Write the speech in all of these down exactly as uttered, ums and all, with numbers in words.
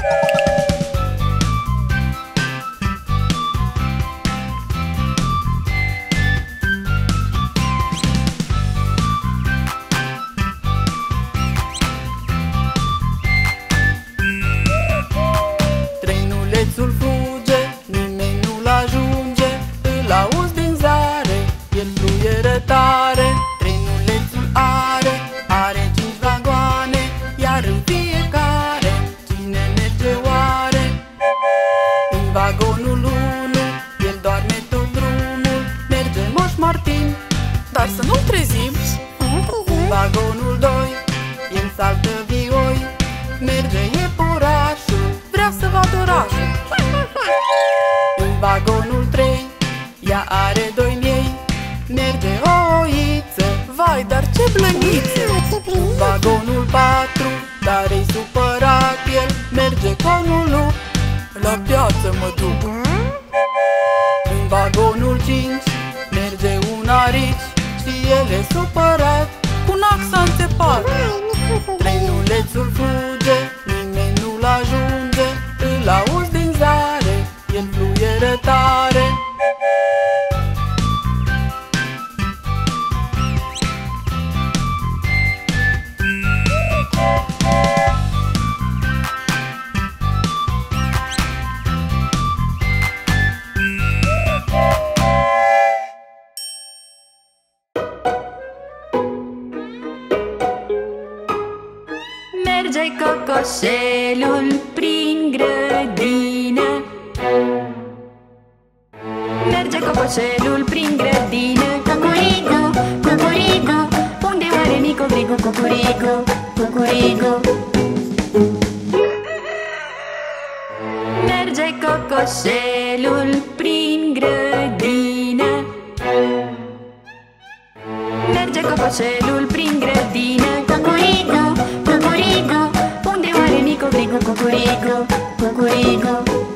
Trenulețul fuge, nimeni nu-l ajunge, îl auzi din zare, el fluieră tare. Trenulețul are, are cinci vagoane, iar în fiecare cine merge oare? În vagonul unu, el doarme tot drumul, merge Moș Martin, dar să nu-l trezim. În vagonul doi, el saltă vioi, merge iepurașul, vrea să vadă orașul. În vagonul trei, ea are doi miei, merge o oiță, vai, dar ce blăniță. În vagonul patru, dar-i supărat el, merge ca un lup, la piață mă duc. În vagonul cinci, merge un arici și el e supărat, cu un ax a înțepat. Trenulețul fuge, nimeni nu-l ajunge, îl auzi din zare, el fluieră tare. Merge cocoșelul prin grădină, merge cocoșelul prin grădină. Cucurigu, cucurigu, unde oare micu grigu? Cucurigu, cucurigu. Merge cocoșelul prin grădină, merge cocoșelul prin grădină. Cucurigu, cucurigu, unde oare micu grigu? Cucurigu, cucurigu.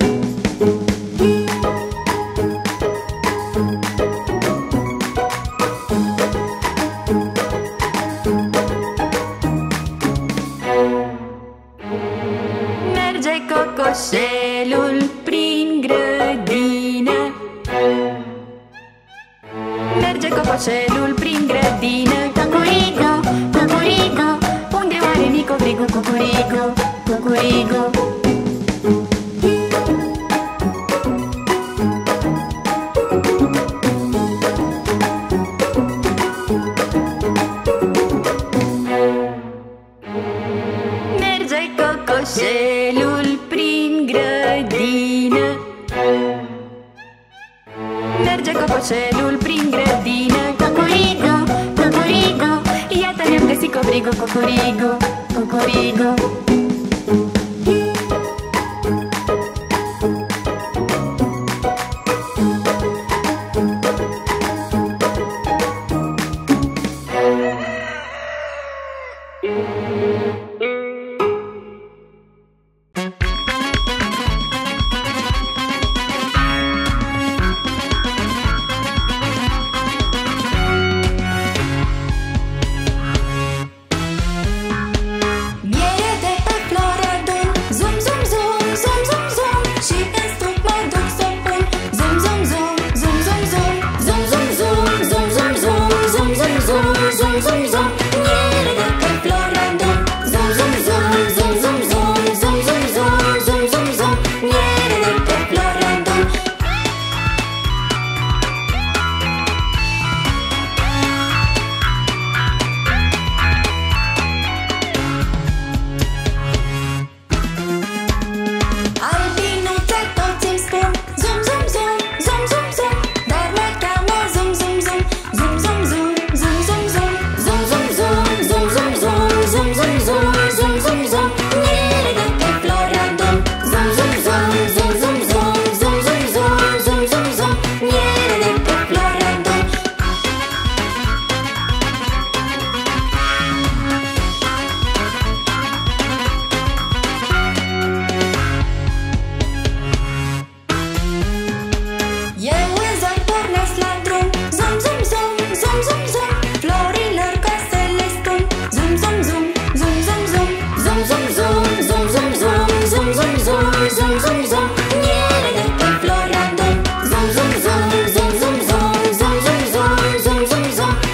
Merge cocoșelul prin grădină, merge cocoșelul prin grădină. Cucurigu, cucurigu, unde oare micu grigu? Cucurigu, cucurigu. Merge cocoșelul prin grădină, merge cocoșelul prin grădină. Cucurigu, cucurigu, iată ne-am găsit cobrigu. Cucurigu, cucurigu. Miere de pe floră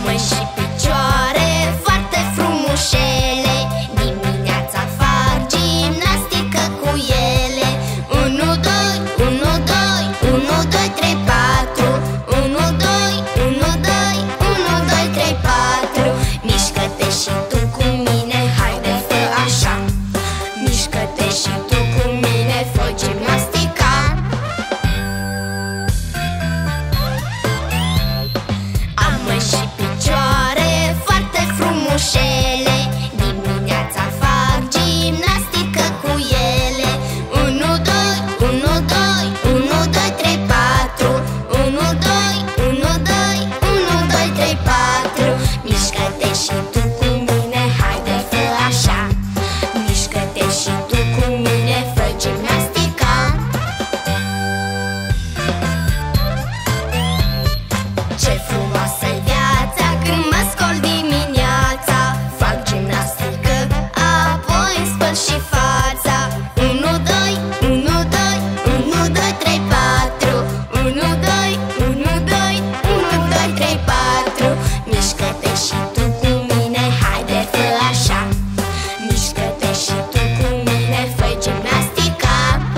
mâini și picioare foarte frumușele, dimineața fac gimnastică cu ele. Unu, doi, unu, doi, unu, doi, trei, patru. Unu, doi, unu, doi, unu, doi, trei, patru. Mișcă-te și tu cu mine, haide fă așa. Mișcă-te și tu cu mine, fă gimnastica. Am mâini și picioare foarte frumușele, dimineața fac gimnastică cu ele. Unu, doi, unu, doi, unu, doi, trei, patru. Unu, doi, unu, doi, unu, doi, trei, patru. Mișcă-te și tu cu mine, haide fă așa. Mișcă-te și tu cu mine, fă gimnastica. Ce frumoasă-i viața când mă scol dimineața. Fac gimnastică, apoi îmi spăl și fața. Unu, doi, unu, doi, unu, doi, trei, patru. Unu, doi, unu, doi, unu, doi, trei, patru. Mișcă-te și tu cu mine, haide fă așa. Mișcă-te și tu cu mine, fă gimnastica.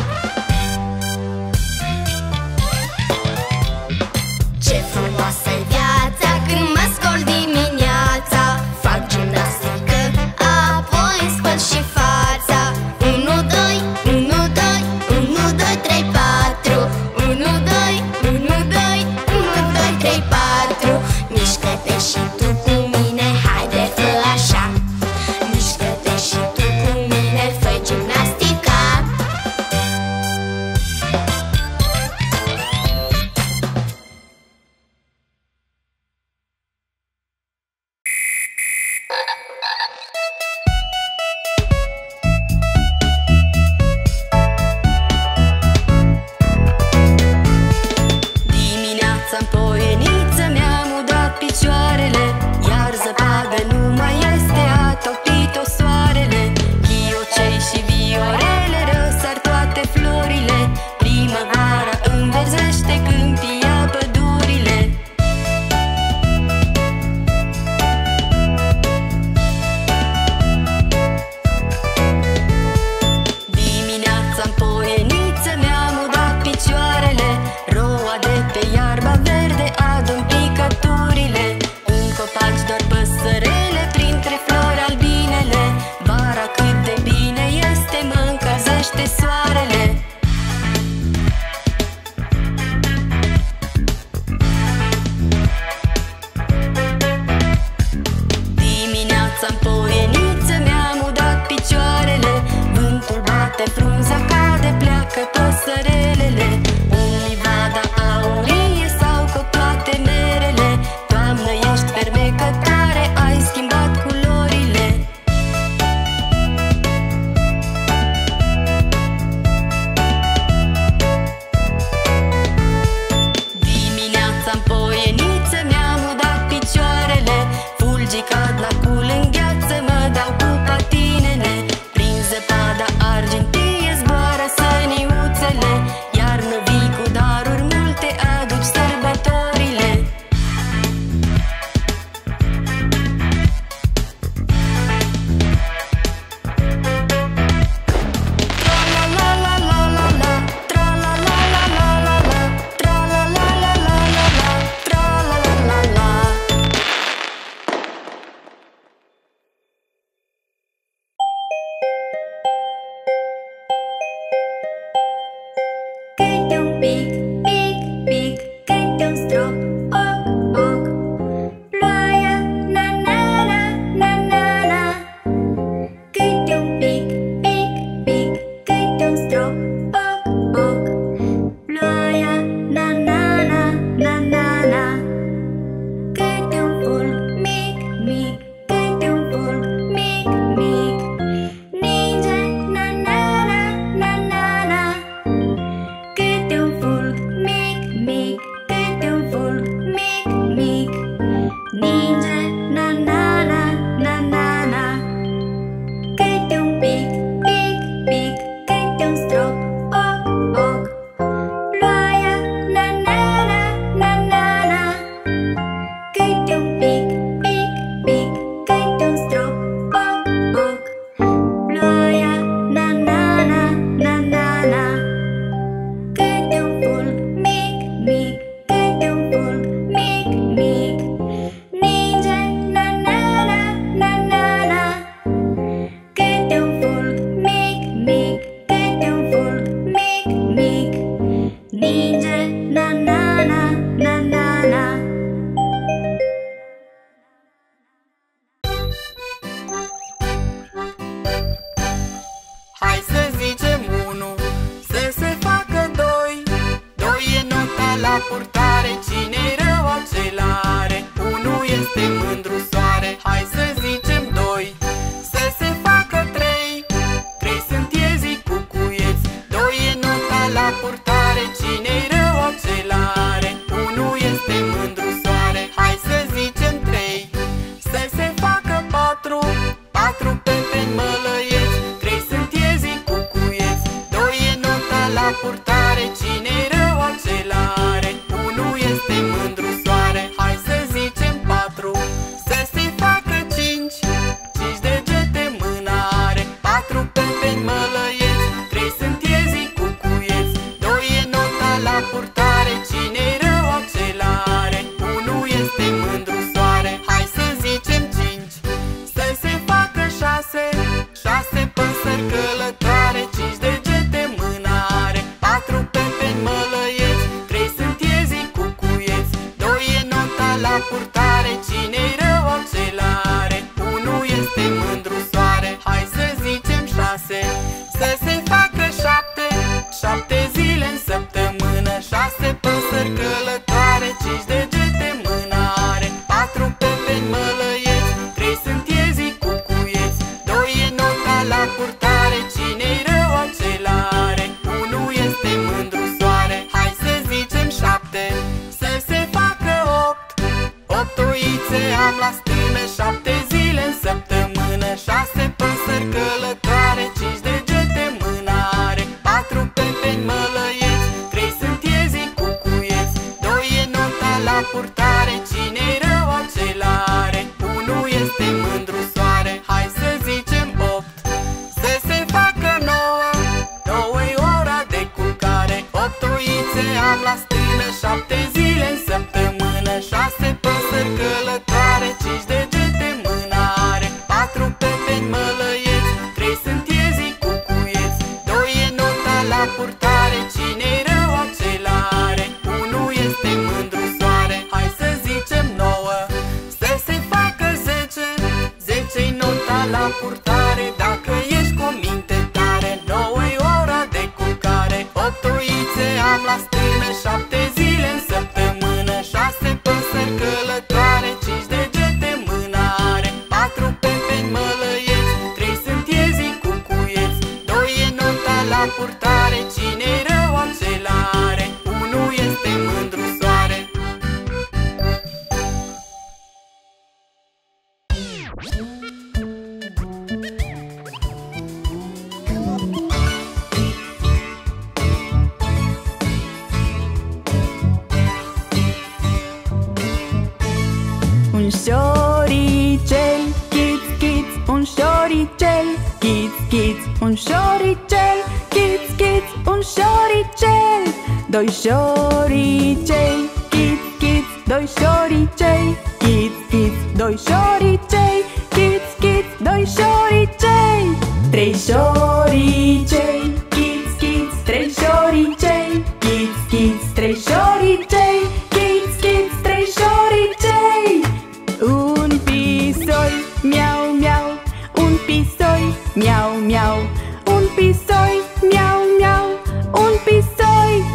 Ce frumoasă-i viața când mă scol dimineața. Fac gimnastică, apoi îmi spăl și fața. Unu, doi, unu, doi, unu, doi, trei, patru. Unu, doi, unu, doi, unu, doi, trei, patru. Mișcă-te și tu cu mine, haide fă așa. Mișcă-te și tu cu mine, fă gimnastica. Dimineața-n poieniță mi-am udat picioarele, iar zăpadă nu mai este, a topit-o soarele. Ghiocei și viorele răsar toate florile, primăvara înverzește câmpia, pădurile. Dimineața-n poieniță mi-am udat picioarele, roa de pe iarba verde adun picăturile. În copaci doar păsărele, printre flori albinele. Vara cât de bine este, mă încălzește soarele. Dimineața-n poieniță mi-am udat picioarele, vântul bate, frunza cade, pleacă păsărelele. În livada aurie sau cu toate merele, toamnă ești fermecătoare, ai schimbat culorile. Dimineața-n poieniță mi-am udat picioarele, fulgii cad la cul în gheață, mă dau cu patinele. Prin zăpada argintie zboară săniuțele, iarnă vii cu daruri multe, aduci sărbătorile. Tra-la-la-la-la-la-la, tra-la-la-la-la-la-la, tra-la-la-la-la-la-la, tra-la-la-la-la. Câte un pic, pic, pic, câte un strop, oc, oc. Ploaia, na, na, na, na, na, na. Câte un pic, pic, pic, câte un strop, oc, oc. Ploaia, na, na, na, na, na, na. Câte un fulg mic, mic, câte un fulg mic, mic. Ninge, na, na, na, na, na, na. Câte un fulg mic, mic, câte un fulg mic, mic. Ninge, na, na, na, na, na, na. Câte un pic, pic, pic, câte un strop, oc, oc. Ploaia, na, na, na, na, na, na. Câte un pic, purtare, cine-i rău acela are. Unu este mândru soare, hai să zicem șase. Să se facă șapte, șapte zile în săptămână. Șase păsări călătoare, cinci degete mâna are. Patru pepeni mălăieți, trei sunt iezii cu cuieți. Doi e nota la purtare, cine-i rău acela are. Unu este mândru soare, hai să zicem șapte. Să se facă opt, opt oițe am la stână. Șapte zile în săptămână. Șase păsări călătoare, cinci degete mâna are. Patru pepeni mălăieți, trei sunt iezii cu cuieți. Doi e nota la purtare, cine-i rău acela are. Unu este mândru soare, hai să zicem opt. Să se facă nouă, nouă-i ora de culcare. Opt oițe am la stână, șapte zile în săptămână. Șase păsări călătoare, cinci degete mâna are. Patru pepeni mălăieți, trei sunt iezii cu cuieți. Doi e nota la purtare, cine-i rău acela are. Unu este mândru soare, hai să zicem nouă. Să se facă zece, zece-i nota la purtare. Dacă ești cu minte tare, nouă-i ora de culcare. Opt oițe am la stână, șapte zile în săptămână. Șase păsări călătoare, cinci degete mâna are. Patru pepeni mălăieți, trei sunt iezii cu cuieți. Doi e nota la purtare, cine-i rău acela are. Unu este mândru soare. Un șoricel, chiț, chiț, un șoricel, chiț, chiț, un șoricel, chiț, chiț, un șoricel. Doi șoricei, chiț, chiț, doi șoricei, chiț, chiț, doi șoricei, chiț, chiț, doi șoricei. Trei șoricei, chiț, chiț, trei șoricei, chiț, chiț, trei șoricei, chiț, chiț, trei șoricei. Un pisoi, miau, miau, un pisoi, miau, miau, un pisoi, miau, miau, un pisoi.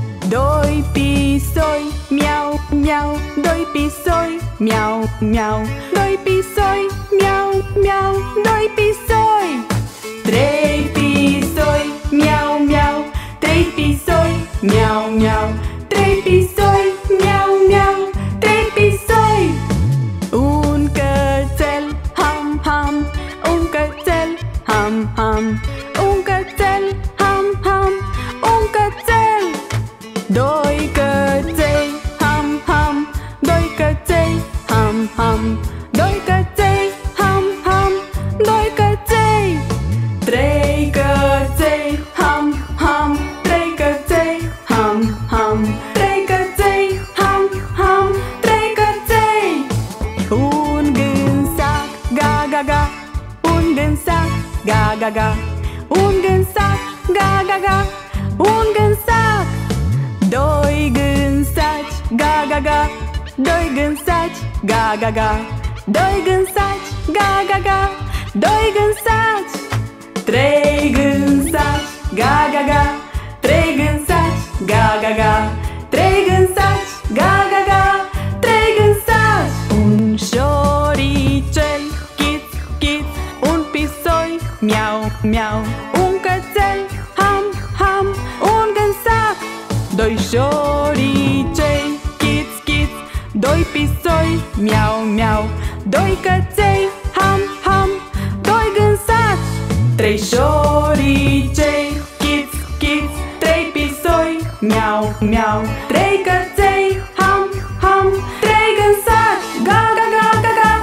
Doi pisoi, miau, miau, doi pisoi, miau, miau, doi pisoi, miau, miau, doi pisoi. Trei pisoi, miau, miau, trei pisoi, miau, miau, trei pisoi, miau, miau, trei pisoi. Un cățel, ham, ham, un cățel, ham, ham, un cățel, ham, ham, un cățel. Doi căței, ham, ham, doi căței, ham, ham, doi căței, ham, ham, doi căței. Trei căței, ham, ham, trei căței, ham, ham, trei căței, ham, ham, trei căței. Un gânsac, ga, ga, ga, un gânsac, ga, ga, ga, un gânsac, ga, ga, ga, un gânsac. Doi gânsaci, ga, ga, ga, doi gânsaci, ga, ga, ga, doi gânsaci, ga, ga, ga, doi gânsaci. Trei gânsaci, ga, ga, ga, trei gânsaci, ga, ga, ga, trei gânsaci, ga, ga, ga, trei gânsaci. Un șoricel, chiț, chiț, un pisoi, miau, miau, un cățel, ham, ham, un gânsac. Doi șoricei, chiț, chiț, doi pisoi, miau, miau, doi căței, ham, ham, doi gânsaci. Trei șoricei, chiț, chiț, trei pisoi, miau, miau, trei căței, ham, ham, trei gânsaci, ga, ga, ga, ga, ga.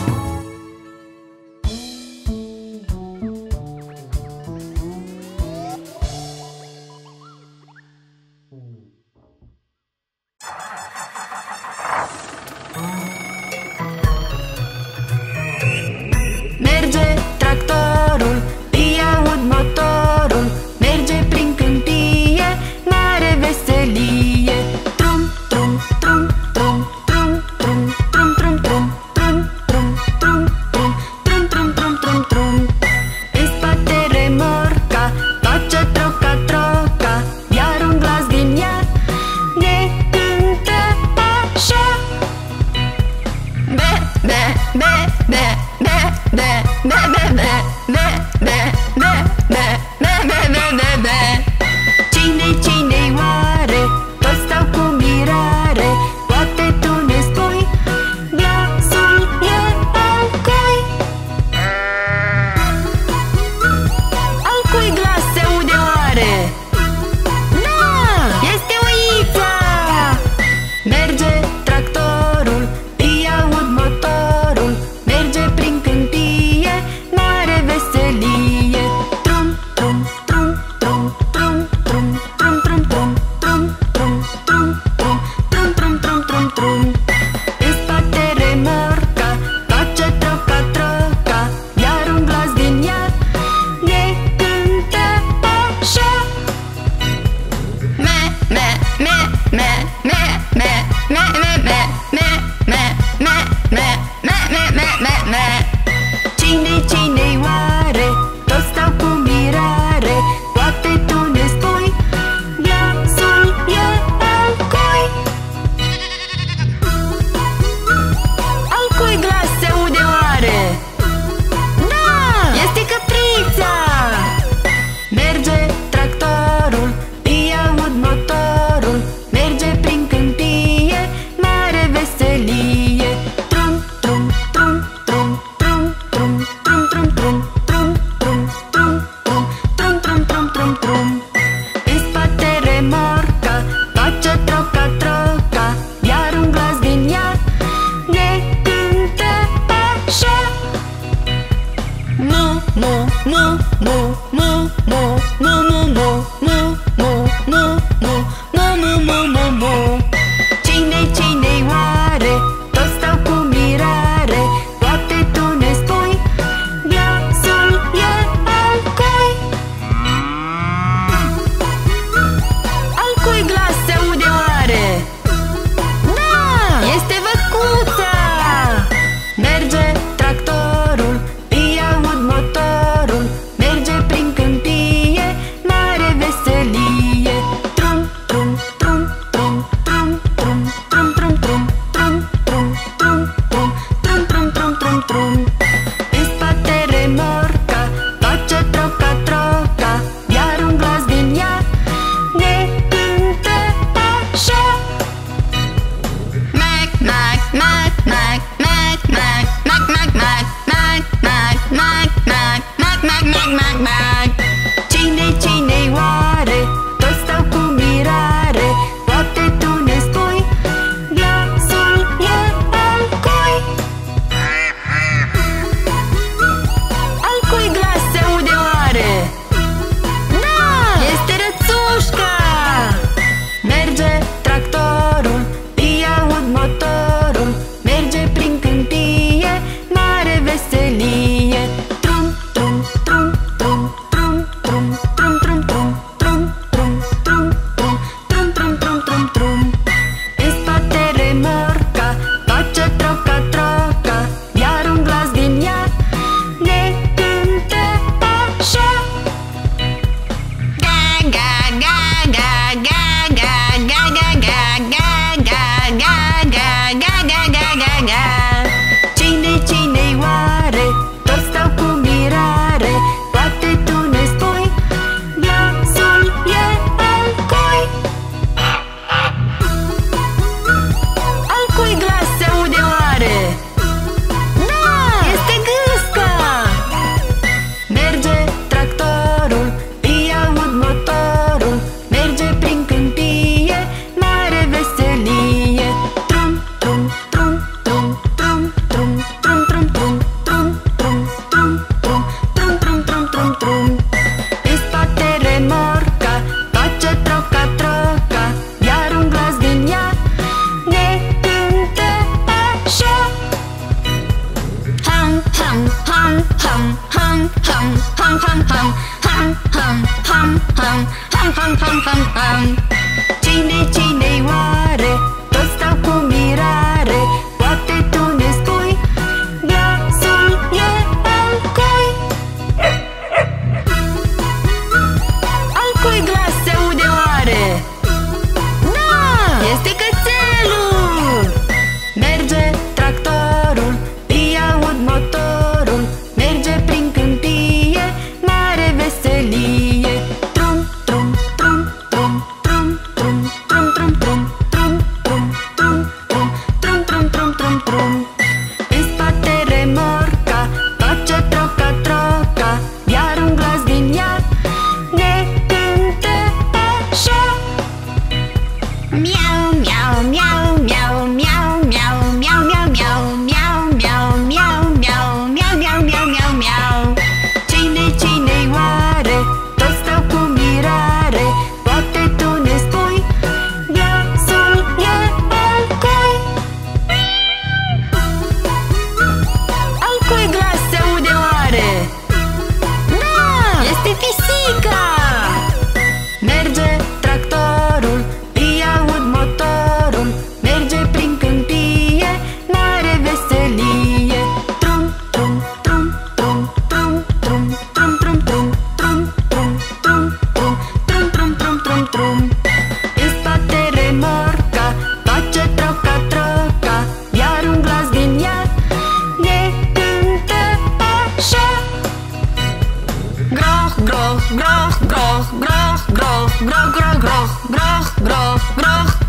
Merge tractorul, îi aud motorul, merge prin câmpie, mare veselie. Trum, Cine, cine-i oare? Toți stau cu mirare. Poate tu ne spui glasul e al cui? Al cui glas se aude oare? Da! Este oița! Merge tractorul, îi aud motorul, merge prin câmpie.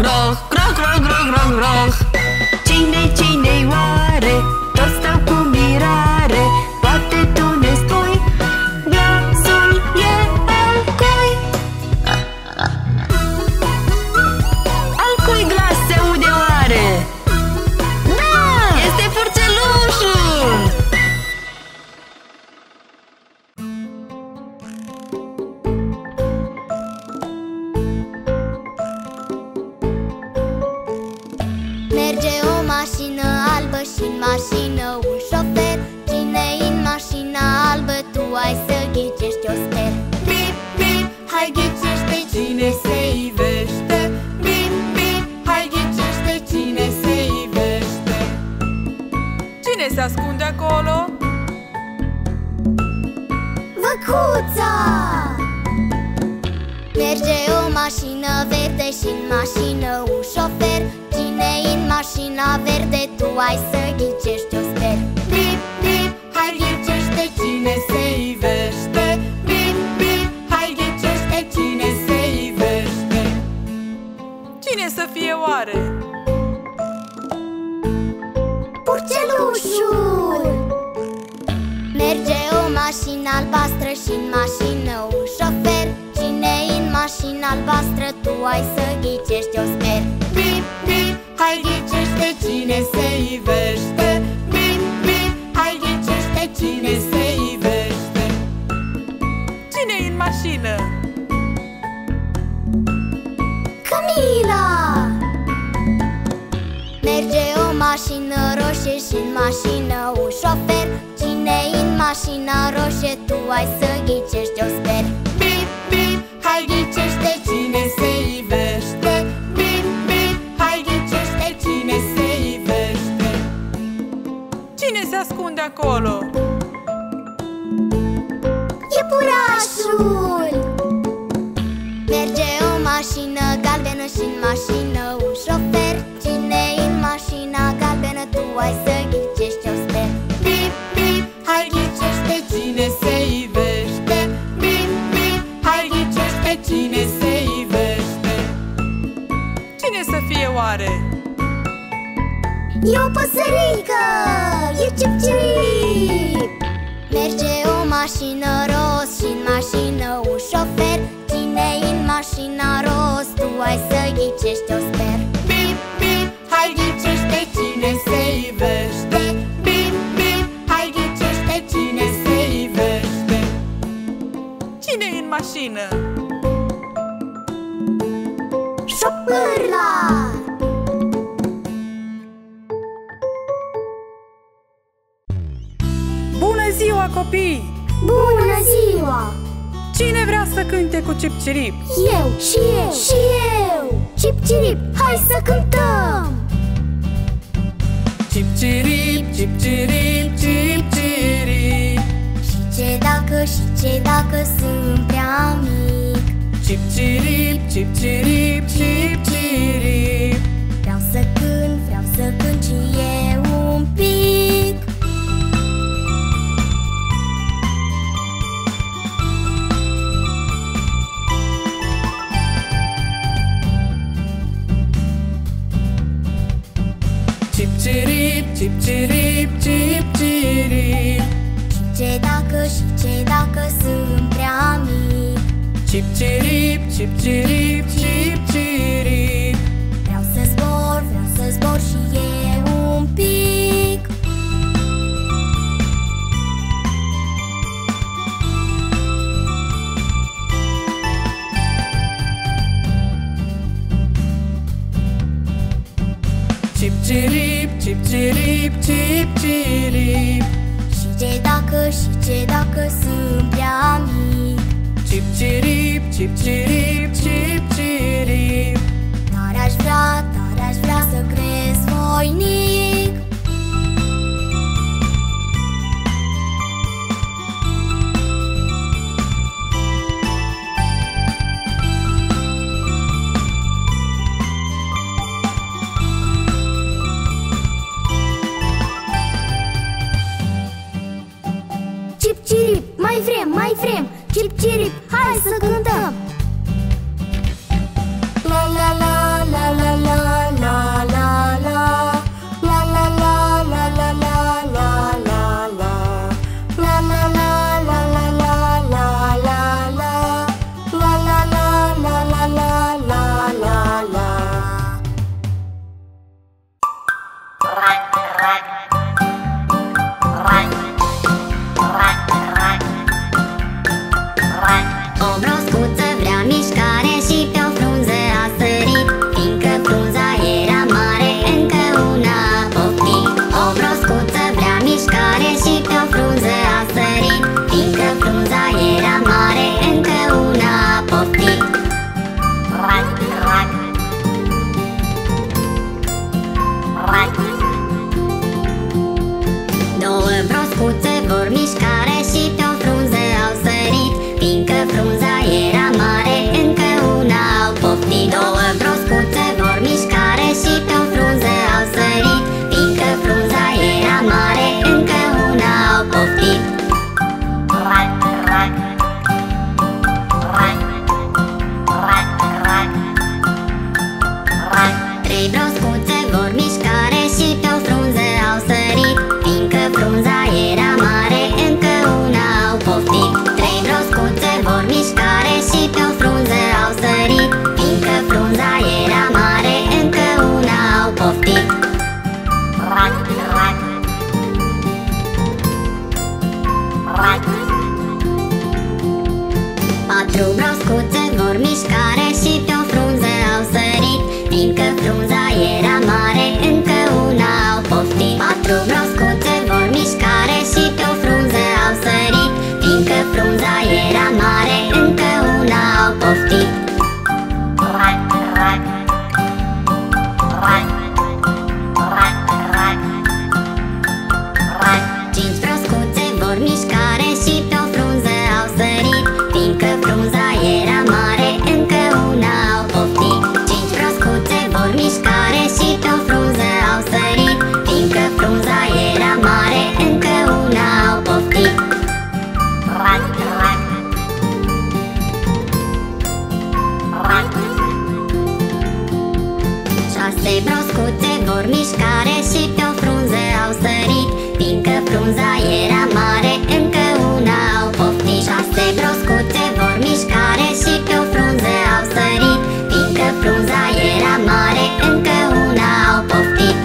groh, groh, groh, groh, groh, groh. Cine, cine-i oare? Toți stau cu mirare. Poate tu ne spui glasul e al cui? Al cui glas se aude oare? Da! Este Furțelușul! Merge o mașină albă și-n mașină un șofer. Cine-i în mașina albă? Tu ai să ghicești, o sper. Bip, bip, hai ghicește cine se ivește. Bip, bip, hai ghicește cine se ivește. Cine se ascunde acolo? Văcuța! Merge o mașină verde și-n mașină un șofer. Cine-i în mașina verde? Tu ai să ghicești, o sper. Bip, bip, hai ghicește cine se ivește. Bip, bip, hai ghicește cine se ivește. Cine să fie oare? Purcelușul! Merge o mașină albastră și-n mașină un șofer. Cine-i în mașina albastră? Tu ai să ghicești, o sper. Bip, bip, hai ghicește cine se ivește. Bip, bip, hai ghicește cine se ivește. Cine-i în mașină? Camila! Merge o mașină roșie și-n mașină un șofer. Cine-i în mașina roșie? Tu ai să ghicești, o sper. Bip, bip, hai ghicește cine se ivește. Bip, bip, hai ghicește cine se ivește. Cine se ascunde acolo? Iepurașul! Merge o mașină galbenă și-n mașină un șofer. Cine-i în mașina galbenă? Tu ai să ghicești, o sper. Bip, bip, hai ghicește cine se ivește. Bip, bip, hai ghicește cine se ivește. Cine să fie oare? E o păsărică! E cip-cirip! Merge o mașină roz și-n mașină un șofer. Cine-i în mașina roz? Tu ai să ghicești, o sper. Bip, bip, hai ghicește cine se ivește. Bip, bip, hai ghicește cine se ivește. Cine-i în mașină? Șopârla! Bună ziua, copii! Bună ziua! Cine vrea să cânte cu cip-cirip? Eu și eu și eu! Cip-cirip, hai să cântăm! Cip-cirip, cip-cirip, cip-cirip. Și ce dacă, și ce dacă sunt prea mic? Cip-cirip, cip-cirip, cip-cirip. Vreau să cânt, vreau să cânt și eu un pic. Cip-cirip, cip-cirip, cip-cirip. Și ce dacă, și ce dacă sunt prea mic? Cip-cirip, cip-cirip, cip-cirip. Vreau să zbor, vreau să zbor și eu un pic. Cip-cirip, cip-cirip, cip-cirip. Și ce dacă, și ce dacă sunt prea mic? Cip-cirip, cip-cirip, cip-cirip. Dar aș vrea, dar aș vrea să cresc voinic. Cip-cirip, mai vrem, mai vrem. Cip-cirip, hai să cântăm. La la la la la poftit. Patru broscuțe vor mișcare și pe o frunză au sărit. Fiindcă frunza era mare, încă una au poftit. Cinci broscuțe vor mișcare și pe o frunză au sărit. Fiindcă frunza era mare, încă una au poftit. Cinci broscuțe vor mișcare și pe o frunză au sărit. Fiindcă frunza era mare, încă una au poftit. Șase broscuțe vor mișcare și pe o frunză au sărit. Fiindcă frunza era mare, încă una au poftit. Șase broscuțe vor mișcare și pe o frunză au sărit. Fiindcă frunza era mare, încă una au poftit.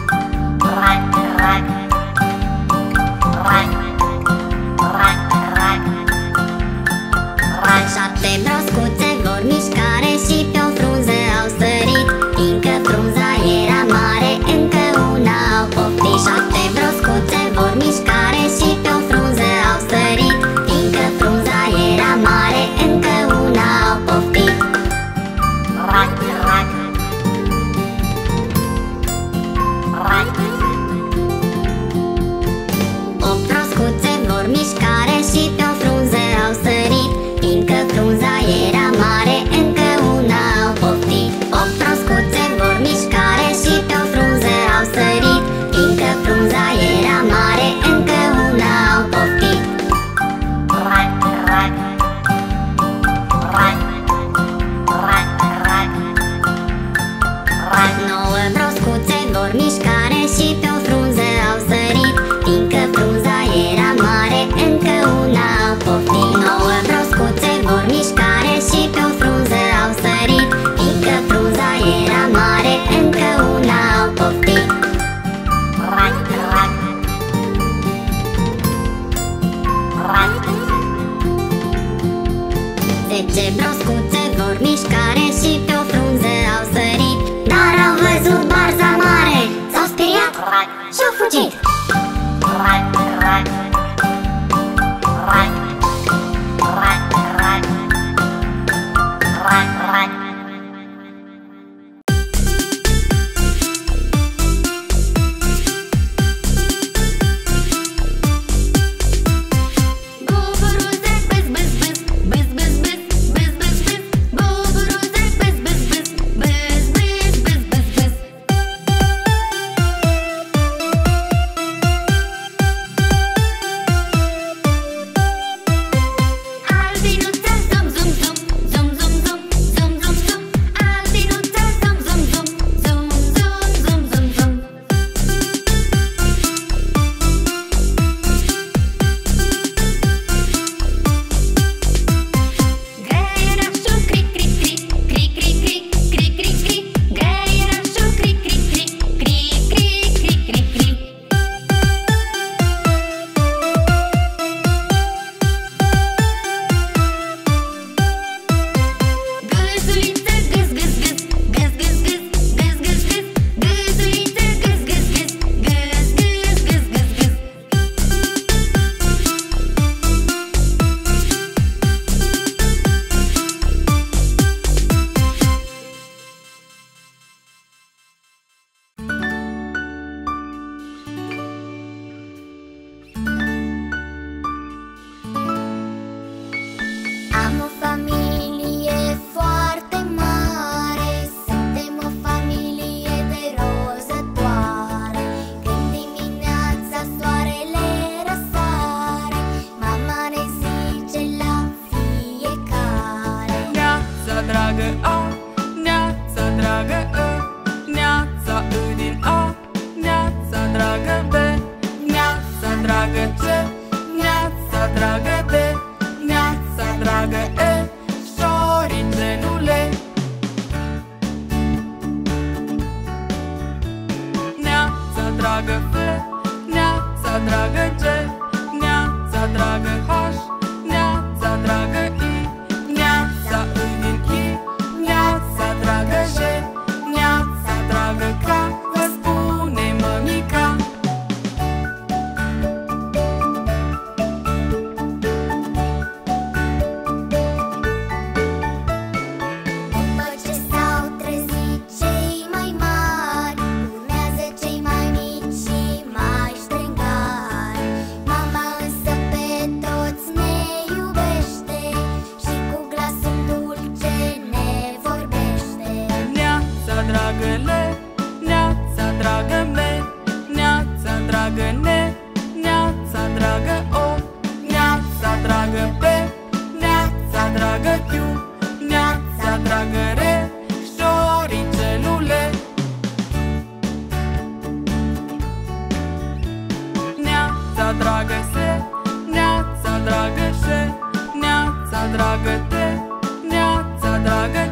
Șapte broscuțe vor mișcare și pe o frunză au sărit. Fiindcă frunza era mare, încă una au poftit. Șapte broscuțe vor mișcare și pe o frunză au sărit. Fiindcă frunza era mare, încă una au poftit. Opt broscuțe vor mișcare și pe o frunză au sărit. Fiindcă frunza era mare, încă una au poftit. Opt broscuțe vor mișcare și pe o frunză au sărit. Fiindcă frunza era mare, încă una au poftit. Nouă broscuțe vor mișcare și pe o frunză au sărit. Fiindcă frunza era mare, încă una au poftit. Nouă broscuțe vor mișcare și pe o frunză au sărit. Fiindcă frunza era mare, încă una au poftit. Zece broscuțe vor mișcare și pe o frunză au sărit. Dar au văzut barza mare, s-au speriat și-au fugit. Buburuze bâz bâz bâz, bâz bâz bâz, bâz bâz bâz. Buburuze bâz bâz bâz, bâz bâz bâz bâz bâz. Albinuța zum zum zum, zum zum zum, zum zum zum. Albinuța zum zum zum, zum zum zum zum zum. Greierașul cric cric cric, cric cric cric, cric cric cric. Greierașul cric cric cric, cric cric cric, cric cric. Gâzuliță gâz gâz gâz, gâz gâz gâz, gâz gâz gâz. Gâzuliță gâz gâz gâz, gâz gâz gâz gâz gâz. Am o familie foarte mare, suntem o familie de rozătoare. Când dimineața soarele răsare, mama ne zice la fiecare: Neața dragă A, neața dragă E, neața I din A, neața dragă B, neața dragă C, neața dragă D, neața dragă E, șoriclenule. Neața dragă F, neața dragă G, neața dragă H, neața dragă I, neața I din I, neața dragă J, neața dragă K, vă spune mămica. dragă ne, neața dragă o, neața dragă pe, neața dragă tiu, neața dragă re, șoricelule. Neața dragă se, neața dragă șe, neața dragă te, neața dragă